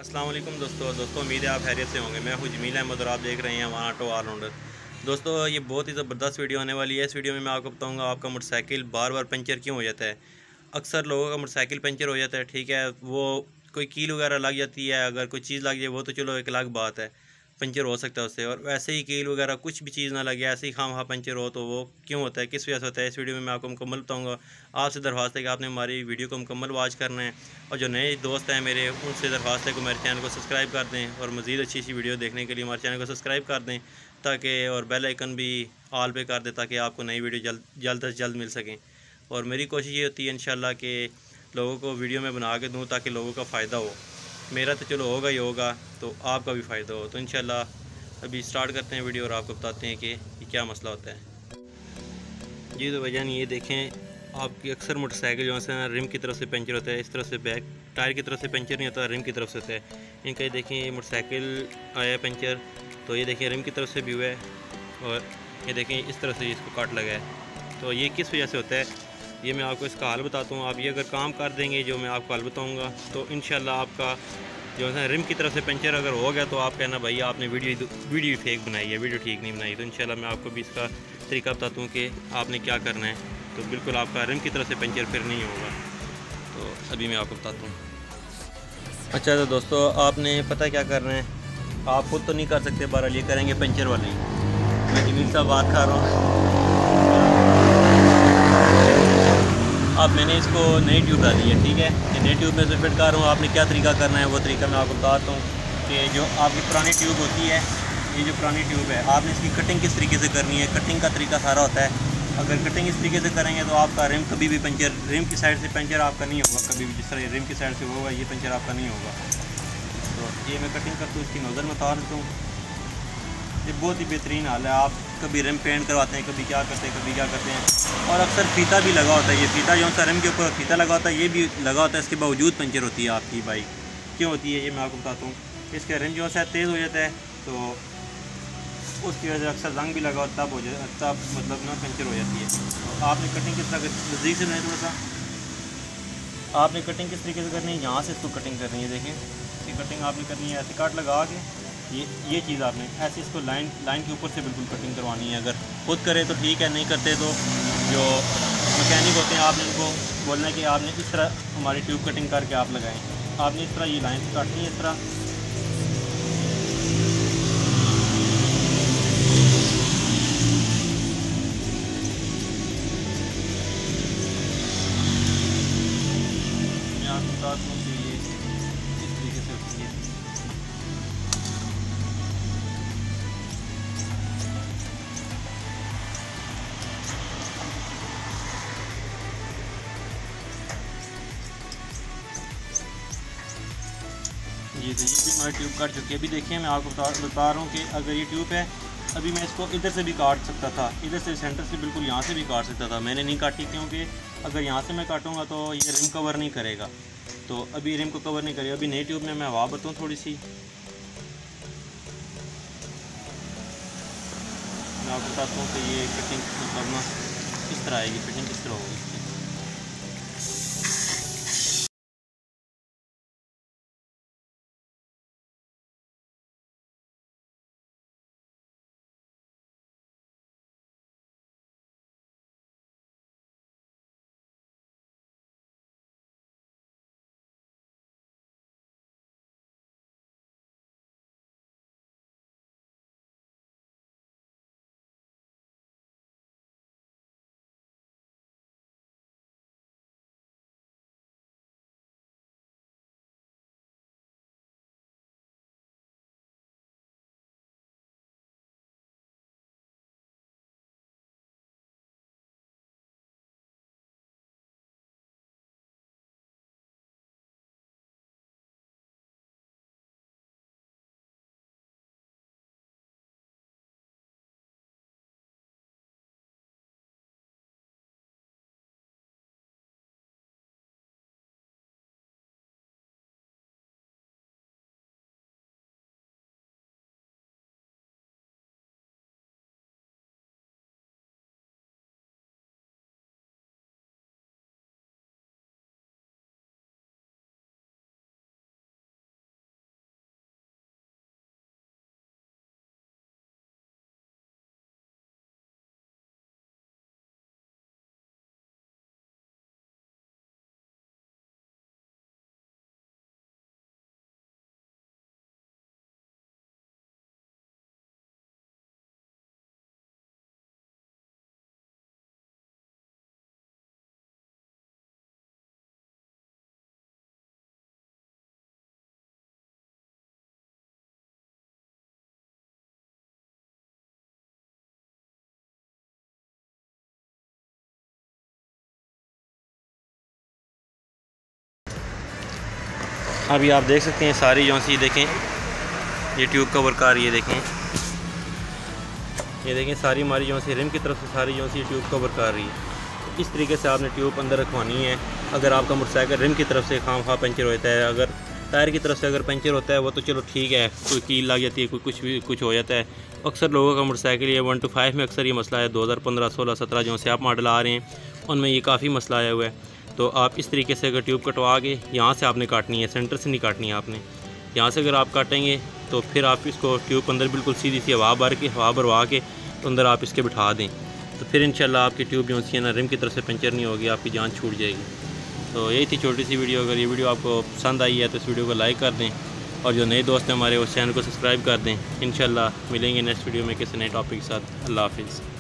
अस्सलाम वालेकुम दोस्तों उम्मीद है आप खैरियत से होंगे। मैं हूं जमील अहमद और आप देख रहे हैं वन ऑटो ऑलराउंडर। दोस्तों ये बहुत ही ज़बरदस्त वीडियो होने वाली है। इस वीडियो में मैं आपको बताऊंगा आपका मोटरसाइकिल बार बार पंचर क्यों हो जाता है। अक्सर लोगों का मोटरसाइकिल पंचर हो जाता है, ठीक है, वो कोई कील वगैरह लग जाती है, अगर कोई चीज़ लग जाए वो तो चलो एक अलग बात है, पंचर हो सकता है उससे। और वैसे ही कील वगैरह कुछ भी चीज़ ना लगे, ऐसे ही खामखा पंचर हो तो वो क्यों होता है, किस वजह से होता है, इस वीडियो में मैं आपको मुकम्मल बताऊँगा। आपसे दरख्वास्त है कि आपने हमारी वीडियो को मुकम्मल वॉच करना है, और जो नए दोस्त हैं मेरे उनसे दरख्वास्त है कि मेरे चैनल को सब्सक्राइब कर दें, और मज़ीद अच्छी अच्छी वीडियो देखने के लिए हमारे चैनल को सब्सक्राइब कर दें, ताकि और बेल आइकन भी ऑल पे कर दें ताकि आपको नई वीडियो जल्द से जल्द मिल सकें। और मेरी कोशिश ये होती है इंशाल्लाह कि लोगों को वीडियो में बना के दूँ ताकि लोगों का फ़ायदा हो। मेरा तो चलो होगा ही होगा, तो आपका भी फ़ायदा हो। तो इंशाल्लाह अभी स्टार्ट करते हैं वीडियो और आपको बताते हैं कि ये क्या मसला होता है। जी तो भैया ये देखें, आपकी अक्सर मोटरसाइकिल जो है रिम की तरफ से पंचर होता है, इस तरफ से बैक टायर की तरफ से पंचर नहीं होता, रिम की तरफ से होता है। इनका ये देखें, ये मोटरसाइकिल आया पंचर, तो ये देखें रिम की तरफ से भी हुआ है, और ये देखें इस तरफ से इसको काट लगा है। तो ये किस वजह से होता है, ये मैं आपको इसका हल बताता हूँ। आप ये अगर काम कर देंगे जो मैं आपको हल बताऊँगा, तो इंशाल्लाह आपका जो है रिम की तरफ से पंचर अगर हो गया तो आप कहना भाई आपने वीडियो फेक बनाई है, वीडियो ठीक नहीं बनाई। तो इंशाल्लाह मैं आपको भी इसका तरीका बताता हूँ कि आपने क्या करना है, तो बिल्कुल आपका रिम की तरफ से पंचर फिर नहीं होगा। तो अभी मैं आपको बताता हूँ। अच्छा तो दोस्तों आपने पता क्या करना है, आप खुद तो नहीं कर सकते, बहरहाल ये करेंगे पंचर वाले ही। मैं जमीन साहब बात कर रहा हूँ। अब मैंने इसको नई ट्यूब डाली है, ठीक है, ये नई ट्यूब में से फिट कर रहा हूँ। आपने क्या तरीका करना है वो तरीका मैं आपको बताता हूँ कि जो आपकी पुरानी ट्यूब होती है, ये जो पुरानी ट्यूब है, आपने इसकी कटिंग किस तरीके से करनी है। कटिंग का तरीका सारा होता है। अगर कटिंग इस तरीके से करेंगे तो आपका रिम कभी भी पंचर, रिम की साइड से पंचर आपका नहीं होगा कभी भी। जिस तरह रिम की साइड से होगा ये पंचर आपका नहीं होगा। तो ये मैं कटिंग करता हूँ, इसकी नज़र में उतार देता हूँ। ये बहुत ही बेहतरीन हाल है। आप कभी रिम पेंट करवाते हैं, कभी क्या करते हैं, कभी क्या करते हैं, और अक्सर फीता भी लगा होता है। ये फीता जो सा रिम के ऊपर फीता लगा होता है ये भी लगा होता है, इसके बावजूद पंचर होती है आपकी बाइक। क्यों होती है ये मैं आपको बताता हूँ। इसका रिम जो है तेज़ हो जाता है, तो उसकी वजह से अक्सर जंग भी लगा होता है, तब हो जाए तब मतलब ना पंचर हो जाती है। तो आपने कटिंग किस तरह नज़दीक से नहीं, थोड़ा सा आपने कटिंग किस तरीके से करनी है, यहाँ से इसको कटिंग करनी है। देखें इसकी कटिंग आपने करनी है ऐसे काट लगा के, ये चीज़ आपने ऐसे इसको लाइन के ऊपर से बिल्कुल कटिंग करवानी है। अगर खुद करे तो ठीक है, नहीं करते तो जो मैकेनिक होते हैं आपने उनको बोलना है कि आपने इस तरह हमारी ट्यूब कटिंग करके आप लगाएं। आपने इस तरह ये लाइन काटनी है, इस तरह। मैं आपको बता दूँ कि ये इस तरीके से होती है। ये तो ये भी हमारी ट्यूब काट चुकी है। अभी देखिए मैं आपको बता रहा हूँ कि अगर ये ट्यूब है, अभी मैं इसको इधर से भी काट सकता था, इधर से सेंटर से बिल्कुल यहाँ से भी काट सकता था। मैंने नहीं काटी क्योंकि अगर यहाँ से मैं काटूँगा तो ये रिम कवर नहीं करेगा। तो अभी रिम को कवर नहीं करेगा। अभी नई ट्यूब में मैं हवा बताऊँ थोड़ी सी, मैं आपको बताता हूँ कि ये कटिंग मतलब ना किस तरह आएगी, फिटिंग किस तरह होगी। अभी आप देख सकते हैं सारी जो सी देखें ये ट्यूब कवर का रही है, देखें ये देखें सारी हमारी जो सी रिम की तरफ से सारी जो सी ट्यूब कवर कर रही है। इस तरीके से आपने ट्यूब अंदर रखवानी है। अगर आपका मोटरसाइकिल रिम की तरफ से खामखा पंचर होता है, अगर टायर की तरफ से अगर पंचर होता है वो तो चलो ठीक है, कोई कील लग जाती है, कोई कुछ हो जाता है। अक्सर लोगों का मोटरसाइकिल ये 1 to 5 में अक्सर ये मसला है। 2015, 16, 17 जो से आप मॉडल आ रहे हैं उनमें ये काफ़ी मसला आया हुआ है। तो आप इस तरीके से अगर ट्यूब कटवा के यहाँ से आपने काटनी है, सेंटर से नहीं काटनी है आपने। यहाँ से अगर आप काटेंगे तो फिर आप इसको ट्यूब अंदर बिल्कुल सीधी सी हवा भरवा के तो अंदर आप इसके बिठा दें, तो फिर इंशाल्लाह आपकी ट्यूब जो सी है ना रिम की तरफ से पंचर नहीं होगी, आपकी जान छूट जाएगी। तो यही थी छोटी सी वीडियो। अगर ये वीडियो आपको पसंद आई है तो इस वीडियो को लाइक कर दें और जो नए दोस्त हैं हमारे उस चैनल को सब्सक्राइब कर दें। इंशाल्लाह मिलेंगे नेक्स्ट वीडियो में किसी नए टॉपिक के साथ। अल्लाह हाफिज़।